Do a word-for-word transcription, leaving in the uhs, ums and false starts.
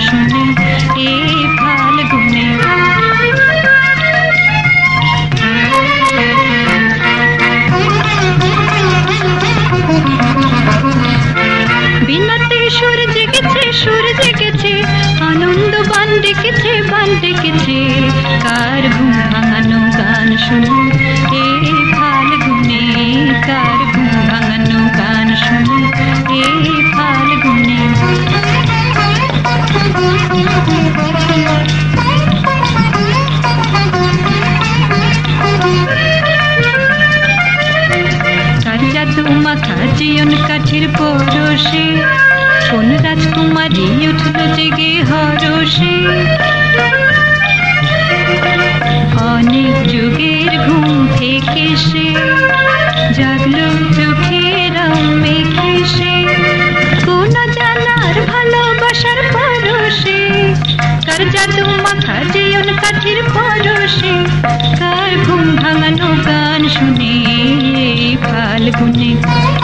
শুনে এই ফাল্গুনে। বিনাতে সুর জেগেছে সুর জেগেছে আনন্দ বান ডেকেছে বান ডেকেছে কার ঘুম ভাঙানো গান শুনে এই ফাল্গুনে কার ঘুম ভাঙানো গান শুনে এই ফাল্গুনে। কার জাদু মাখা জীবন কাঠির পরশে কোন রাজকুমারী উঠল জেগে হরষে। অনেক যুগের ঘুম থেকে সে জাগলো চোখের মেঘে সে কোন জানার ভালোবাসার পরশে। কার জাদু মাখা জীবন কাঠির পরশে কার ঘুম ভাঙানো গান শুনে ফাল্গুনে।